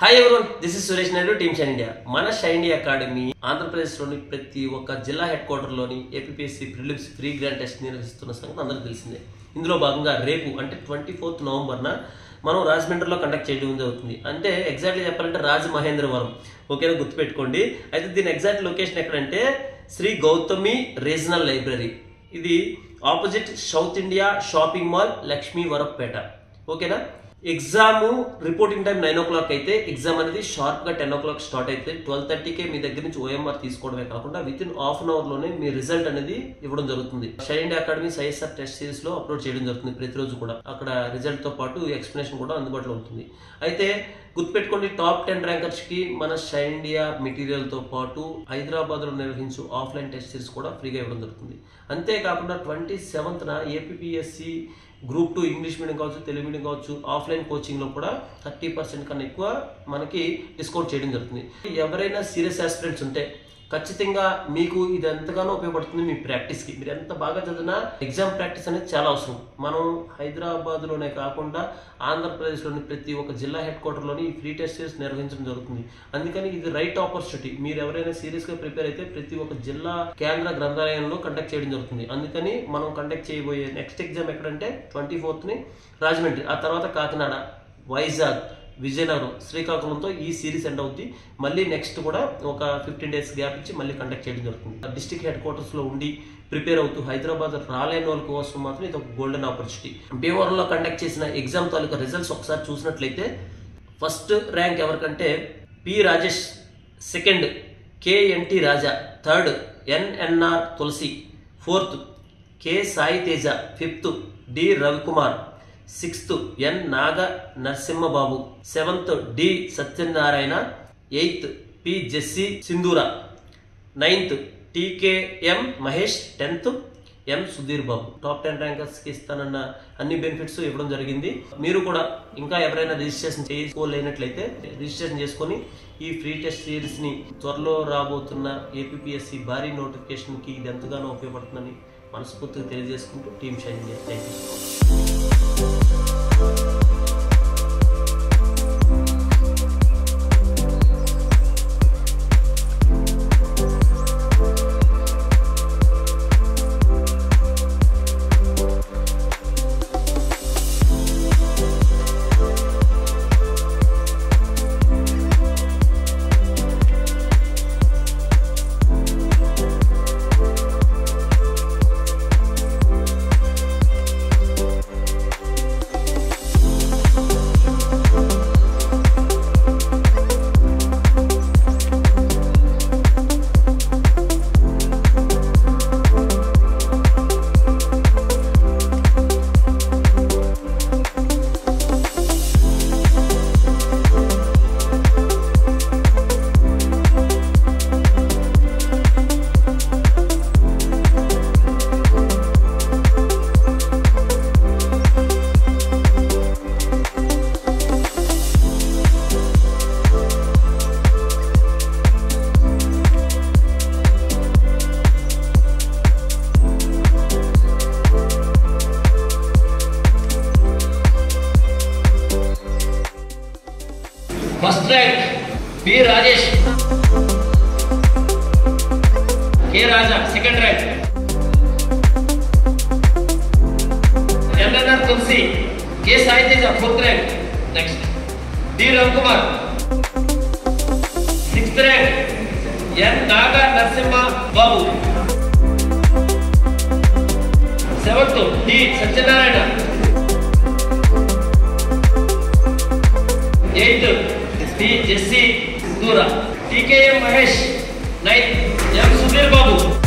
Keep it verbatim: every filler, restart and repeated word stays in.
Hi everyone, this is Suresh Naidu, team Shine India. మన Shine India Academy ఆంధ్రప్రదేశ్లోని ప్రతి ఒక్క జిల్లా హెడ్ క్వార్టర్లోని APPSC prelims free grand test నిర్వహిస్తున్న సంగతి అందరికీ తెలిసిందే. ఇందులో భాగంగా రేపు అంటే ట్వంటీ ఫోర్త్ నవంబర్న మనం రాజమండ్రిలో కండక్ట్ చేయడం జరుగుతుంది. అంటే ఎగ్జాక్ట్లీ చెప్పాలంటే రాజమహేంద్రవరం. ఓకేనా, గుర్తుపెట్టుకోండి. అయితే దీని ఎగ్జాక్ట్ లొకేషన్ ఎక్కడంటే శ్రీ గౌతమి రీజనల్ లైబ్రరీ. ఇది opposite South India shopping mall, Lakshmi Varapeta. ఓకేనా. Exam reporting time nine o'clock అయితే ఎగ్జామ్ అనేది షార్ప్ గా టెన్ ఓ క్లాక్ స్టార్ట్ అయితే ట్వెల్వ్ థర్టీకే మీ దగ్గర నుంచి ఓఎంఆర్ తీసుకోవడమే కాకుండా within half an hour లోనే మీ రిజల్ట్ అనేది ఇవ్వడం జరుగుతుంది. Shine India Academy ISR test series లో అప్లోడ్ చేయడం జరుగుతుంది ప్రతిరోజు కూడా. అక్కడ రిజల్ట్ తో పాటు ఎక్స్ప్లెనేషన్ కూడా అందుబాటులో ఉంటుంది. అయితే గుర్తుపెట్టుకోండి, టాప్ టెన్ ర్యాంకర్స్ కి మన షైన్ ఇండియా మెటీరియల్ తో పాటు హైదరాబాద్ లో నిర్వహించు ఆఫ్లైన్ టెస్ట్ సిరీస్ కూడా ఫ్రీగా ఇవ్వడం జరుగుతుంది. అంతేకాకుండా ట్వంటీ సెవెంత్ న APPSC group two English medium కావచ్చు, తెలుగు మీడియం కావచ్చు, ఆఫ్లైన్ కోచింగ్ లో కూడా థర్టీ పర్సెంట్ కన్నా ఎక్కువ మనకి డిస్కౌంట్ చేయడం జరుగుతుంది. ఎవరైనా సీరియస్ ఆస్పిరెంట్స్ ఉంటే ఖచ్చితంగా మీకు ఇది ఎంతగానో ఉపయోగపడుతుంది. మీ ప్రాక్టీస్ కి మీరు ఎంత బాగా చదివినా ఎగ్జామ్ ప్రాక్టీస్ అనేది చాలా అవసరం. మనం హైదరాబాద్ లోనే కాకుండా ఆంధ్రప్రదేశ్ లోని ప్రతి ఒక్క జిల్లా హెడ్ క్వార్టర్ లోని ఈ ఫ్రీ టెస్ట్ సిరీస్ నిర్వహించడం జరుగుతుంది. అందుకని ఇది రైట్ ఆపర్చునిటీ. మీరు ఎవరైనా సీరియస్ గా ప్రిపేర్ అయితే ప్రతి ఒక్క జిల్లా కేంద్ర గ్రంథాలయంలో కండక్ట్ చేయడం జరుగుతుంది. అందుకని మనం కండక్ట్ చేయబోయే నెక్స్ట్ ఎగ్జామ్ ఎక్కడంటే ట్వంటీ ఫోర్త్ ని రాజమండ్రి, ఆ తర్వాత కాకినాడ, వైజాగ్, విజయనగరం, శ్రీకాకుళంతో ఈ సిరీస్ ఎండ్ అవుతుంది. మళ్ళీ నెక్స్ట్ కూడా ఒక ఫిఫ్టీన్ డేస్ గ్యాప్ ఇచ్చి మళ్ళీ కండక్ట్ చేయడం జరుగుతుంది. డిస్ట్రిక్ట్ హెడ్ క్వార్టర్స్ లో ఉండి ప్రిపేర్ అవుతూ హైదరాబాద్ రాలేని వాళ్ళ కోసం మాత్రం ఇది ఒక గోల్డెన్ ఆపర్చునిటీ. భీమవరంలో కండక్ట్ చేసిన ఎగ్జామ్ తాలూకా రిజల్ట్స్ ఒకసారి చూసినట్లయితే ఫస్ట్ ర్యాంక్ ఎవరికంటే P Rajesh, second KNT Raja, third NNR Tulasi, fourth K Sai Teja, fifth D Ravikumar, sixth N Naga Narasimhababu, seventh D Satyanarayana, eighth P Jessy Sindhura, ninth TKM Mahesh, tenth M Sudheer Babu. Top ten rankers కి ఇస్తానన్న అన్ని బెనిఫిట్స్ ఇవ్వడం జరిగింది. మీరు కూడా ఇంకా ఎవరైనా రిజిస్ట్రేషన్ చేసుకోలేనట్లయితే రిజిస్ట్రేషన్ చేసుకొని ఈ ఫ్రీ టెస్ట్ సిరీస్ ని త్వరలో రాబోతున్న ఏపీపీఎస్సీ భారీ నోటిఫికేషన్ కి ఇది ఎంతగానో ఉపయోగపడుతుందని మనస్ఫూర్తిగా తెలియజేసుకుంటూ team Shine India. Thank you so first rank P Rajesh, K Raja, second rank NNR Tulasi, K Sai Teja, fourth rank. Next D Ravikumar, sixth rank N Naga Narasimha Babu, seventh D Satyanarayana, eighth D Jessy Sindhura, TKM Mahesh, ninth M Sudheer Babu.